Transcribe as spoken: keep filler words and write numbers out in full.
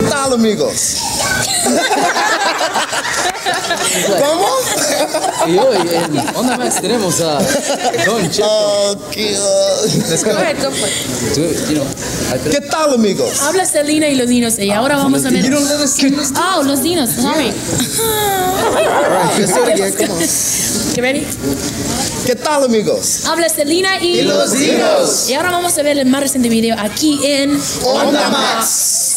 tal, amigos? ¿Cómo? Y hoy en Onda Max tenemos a Don Checo. Oh, qué, Let's go. Go ahead, go for it. Do it, you know, I ¿Qué tal, amigos? Habla Selena y los dinos. Y ahora vamos a ver. You don't let us sing this? Oh, los dinos. Sorry. Let's do it again, come on. You ready? ¿Qué tal, amigos? Habla Selena y, Y los dinos. Y ahora vamos a ver el más reciente video aquí en Onda Max.